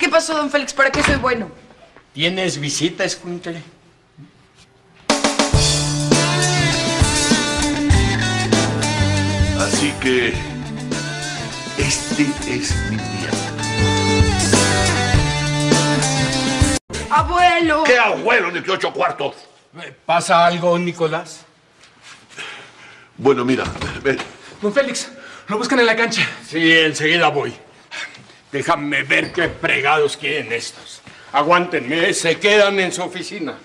¿Qué pasó, don Félix? ¿Para qué soy bueno? ¿Tienes visita, escuincle? Así que este es mi día. ¡Abuelo! ¿Qué abuelo ni qué 8 cuartos? ¿Pasa algo, Nicolás? Bueno, mira, ven. Don Félix, lo buscan en la cancha. Sí, enseguida voy. Déjame ver qué fregados quieren estos. Aguántenme, se quedan en su oficina.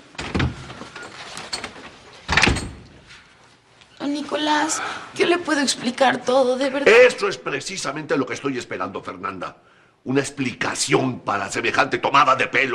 Don Nicolás, yo le puedo explicar todo, de verdad. Eso es precisamente lo que estoy esperando, Fernanda. Una explicación para semejante tomada de pelo.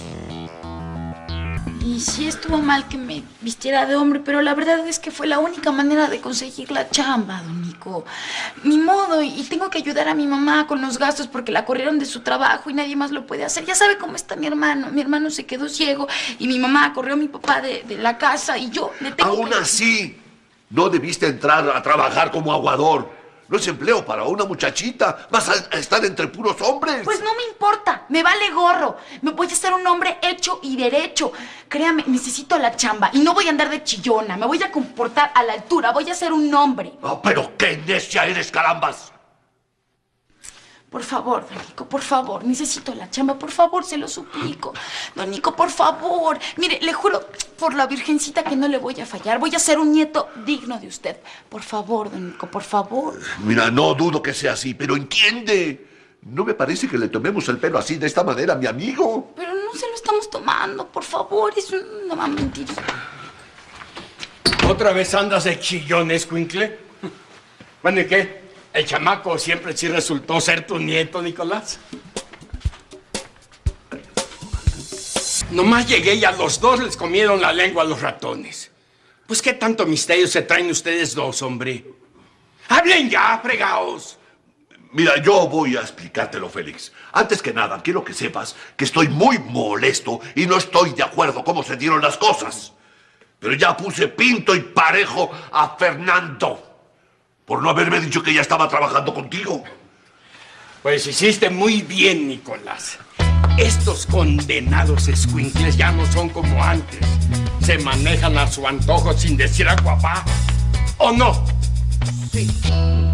Y sí estuvo mal que me vistiera de hombre, pero la verdad es que fue la única manera de conseguir la chamba, don Nico. Ni modo, y tengo que ayudar a mi mamá con los gastos porque la corrieron de su trabajo y nadie más lo puede hacer. Ya sabe cómo está mi hermano. Mi hermano se quedó ciego y mi mamá corrió a mi papá de la casa y yo le tengo Aún que... así, no debiste entrar a trabajar como aguador. No es empleo para una muchachita. Vas a estar entre puros hombres. Pues no me importa, me vale gorro. Me voy a ser un hombre hecho y derecho. Créame, necesito la chamba y no voy a andar de chillona. Me voy a comportar a la altura, voy a ser un hombre. Oh, pero qué necia eres, carambas. Por favor, don Nico, por favor, necesito la chamba, por favor, se lo suplico. Don Nico, por favor, mire, le juro por la virgencita que no le voy a fallar. Voy a ser un nieto digno de usted. Por favor, don Nico, por favor. Mira, no dudo que sea así, pero entiende. No me parece que le tomemos el pelo así, de esta manera, a mi amigo. Pero no se lo estamos tomando, por favor, es una mentirita. ¿Otra vez andas de chillón, escuincle? Bueno, ¿y qué? ¿El chamaco siempre sí resultó ser tu nieto, Nicolás? Nomás llegué y a los dos les comieron la lengua a los ratones. Pues, ¿qué tanto misterio se traen ustedes dos, hombre? ¡Hablen ya, fregaos! Mira, yo voy a explicártelo, Félix. Antes que nada, quiero que sepas que estoy muy molesto y no estoy de acuerdo cómo se dieron las cosas. Pero ya puse pinto y parejo a Fernando por no haberme dicho que ya estaba trabajando contigo. Pues hiciste muy bien, Nicolás. Estos condenados escuincles ya no son como antes. Se manejan a su antojo sin decir a papá. ¿O no? Sí.